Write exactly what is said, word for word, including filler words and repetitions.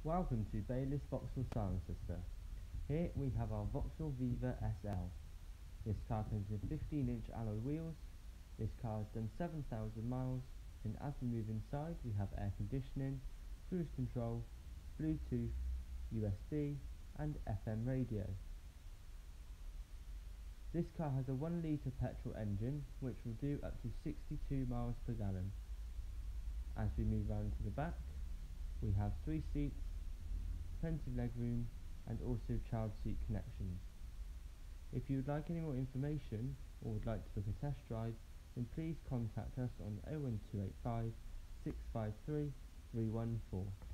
Welcome to Baylis Vauxhall Silencer. Here we have our Vauxhall Viva S L. This car comes with fifteen inch alloy wheels. This car has done seven thousand miles, and as we move inside we have air conditioning, cruise control, Bluetooth, U S B and F M radio. This car has a one litre petrol engine which will do up to sixty-two miles per gallon. As we move round to the back, we have three seats, plenty of legroom and also child seat connections. If you would like any more information or would like to book a test drive, then please contact us on oh one two eight five, six five three, three one four.